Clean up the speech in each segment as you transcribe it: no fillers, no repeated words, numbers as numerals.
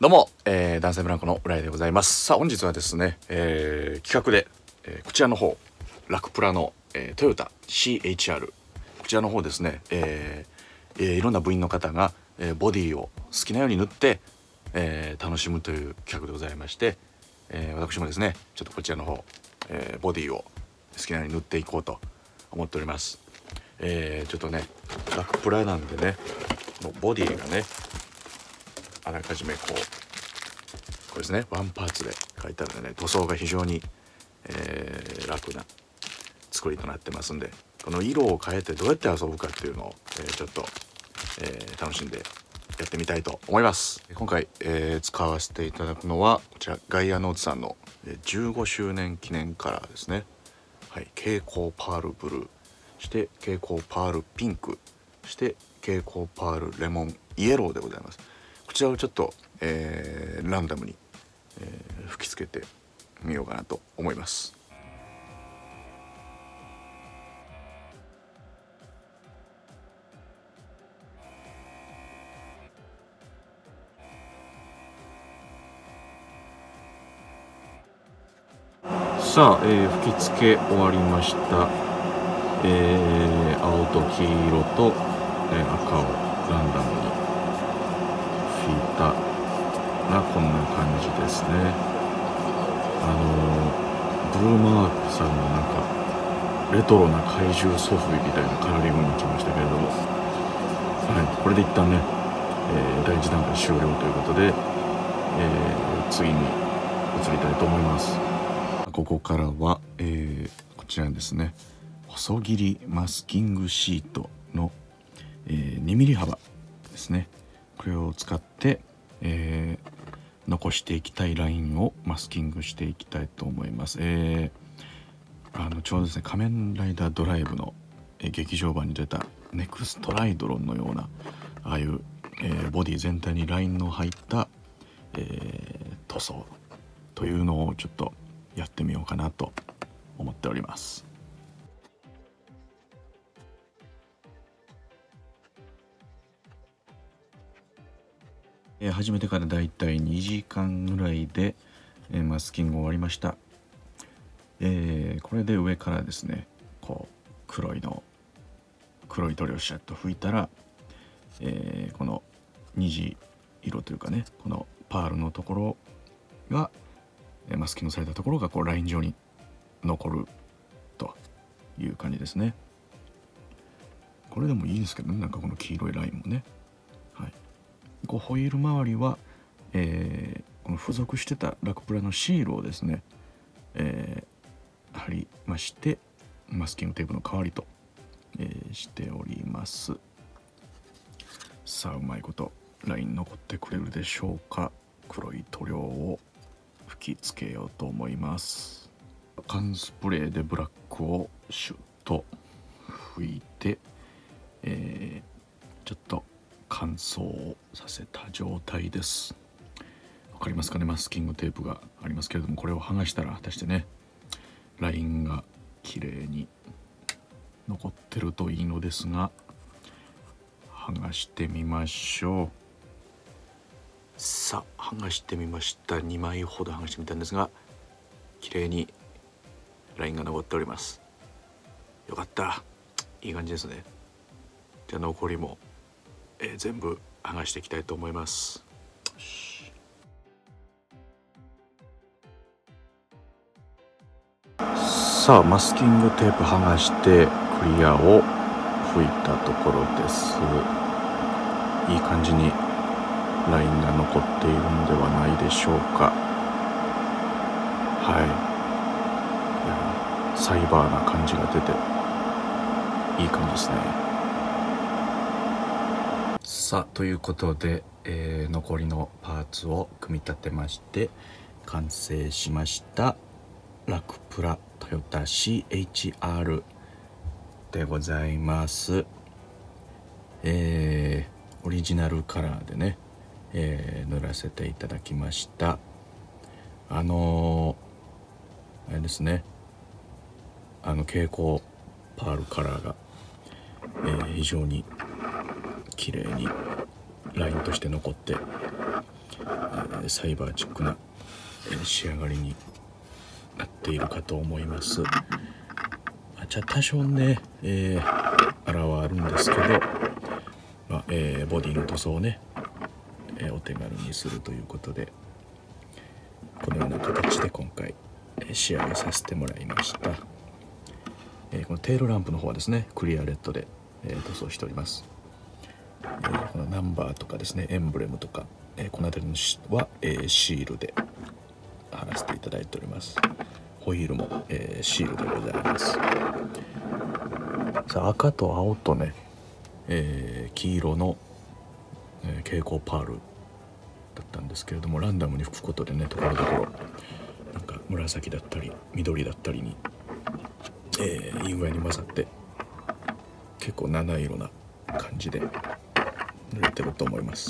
どうも、男性ブランコの浦井でございます。さあ本日はですね、企画で、こちらの方ラクプラの、トヨタ CHR こちらの方ですね、いろんな部員の方が、ボディを好きなように塗って、楽しむという企画でございまして、私もですねちょっとこちらの方、ボディを好きなように塗っていこうと思っております。ちょっとねラクプラなんでねもうボディがねあらかじめこれですねワンパーツで書いてあるんでね塗装が非常に、楽な作りとなってますんで、この色を変えてどうやって遊ぶかっていうのを、ちょっと、楽しんでやってみたいと思います。今回、使わせていただくのはこちらガイアノーツさんの15周年記念カラーですね。はい、蛍光パールブルー、そして蛍光パールピンク、そして蛍光パールレモンイエローでございます。こちらをちょっと、ランダムに、吹き付けてみようかなと思います。さあ、吹き付け終わりました。青と黄色と、赤をランダムに引いたらこんな感じですね。ブルーマークさんのなんかレトロな怪獣ソフビみたいなカラーリングに来ましたけれども、はい、これで一旦ね、第1段階終了ということで、次に移りたいと思います。ここからは、こちらですね細切りマスキングシートの、2ミリ幅ですね。これを使って、残していきたいラインをマスキングしていきたいと思います。ちょうどですね仮面ライダードライブの、劇場版に出たネクストライドロンのようなああいう、ボディ全体にラインの入った、塗装というのをちょっとやってみようかなと思っております。始めてからだいたい2時間ぐらいで、マスキング終わりました。これで上からですねこう黒い塗料をシャッと拭いたら、この虹色というかねこのパールのところがマスキングされたところがこうライン上に残るという感じですね。これでもいいんですけどね、なんかこの黄色いラインもね、はい、こうホイール周りは、この付属してたラクプラのシールをですね、貼りましてマスキングテープの代わりと、しております。さあうまいことライン残ってくれるでしょうか。黒い塗料を吹きつけようと思います。缶スプレーでブラックをシュッと拭いて、ちょっと乾燥をさせた状態です。わかりますかね、マスキングテープがありますけれども、これを剥がしたら果たしてねラインが綺麗に残ってるといいのですが、剥がしてみましょう。さあ剥がしてみました。2枚ほど剥がしてみたんですが綺麗にラインが残っております。よかった、いい感じですね。じゃあ残りも、全部剥がしていきたいと思います。さあマスキングテープ剥がしてクリアを拭いたところです。いい感じにラインが残っているんではないでしょうか。はい、サイバーな感じが出ていい感じですね。さあということで、残りのパーツを組み立てまして完成しましたラクプラトヨタ CHR でございます。オリジナルカラーでね、塗らせていただきました。あれですね蛍光パールカラーが、非常に綺麗にラインとして残って、 サイバーチックな、仕上がりになっているかと思います。多少ね、あらはあるんですけど、ボディの塗装をね、お手軽にするということで、このような形で今回、仕上げさせてもらいました。このテールランプの方はですね、クリアレッドで、塗装しております。このナンバーとかですね、エンブレムとか、この辺りのは、シールで貼らせていただいております。ホイールも、シールでございます。さあ、赤と青とね、黄色の、蛍光パールだったんですけれども、ランダムに吹くことでね、ところどころなんか紫だったり緑だったりに、いい具合に混ざって結構七色な感じで塗れてると思います。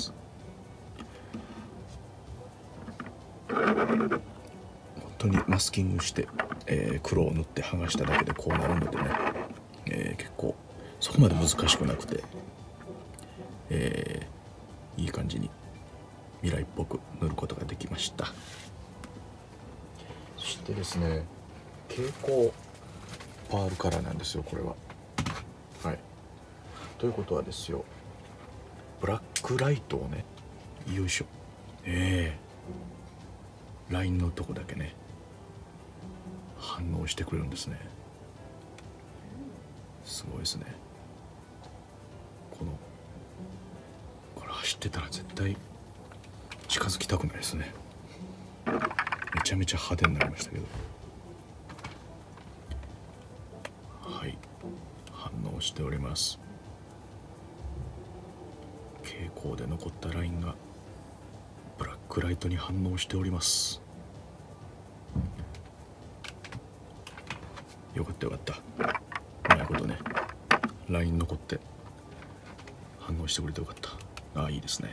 本当にマスキングして、黒を塗って剥がしただけでこうなるのでね、結構そこまで難しくなくて、いい感じに未来っぽく塗ることができました。そしてですね、蛍光パールカラーなんですよ、これは。はい。ということはですよ、ブラックライトをね、よいしょ、ラインのとこだけね反応してくれるんですね。すごいですね。これ走ってたら絶対近づきたくないですね。めちゃめちゃ派手になりましたけど、はい、反応しております。蛍光で残ったラインがブラックライトに反応しております。よかったよかった。うまいことね、ライン残って反応してくれてよかった。いいですね。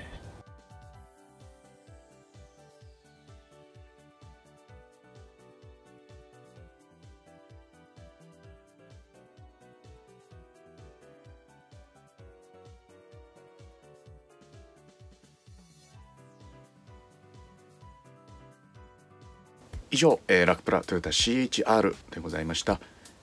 以上、ラクプラトヨタ CHR でございました。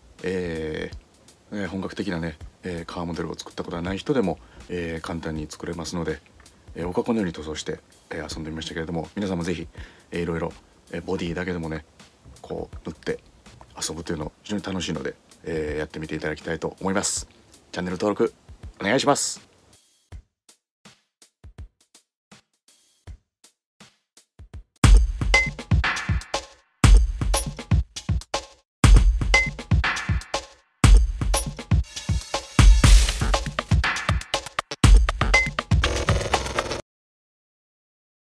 本格的なね、カーモデルを作ったことはない人でも、簡単に作れますので、僕はこのように塗装して、遊んでみましたけれども、皆さんもぜひ、いろいろ、ボディだけでもねこう塗って遊ぶというの非常に楽しいので、やってみていただきたいと思います。チャンネル登録お願いします。